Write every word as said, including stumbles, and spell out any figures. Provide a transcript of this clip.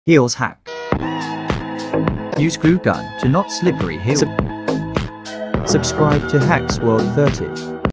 Heels hack. Use glue gun to not slippery heel. Sub subscribe to Hacks World thirty.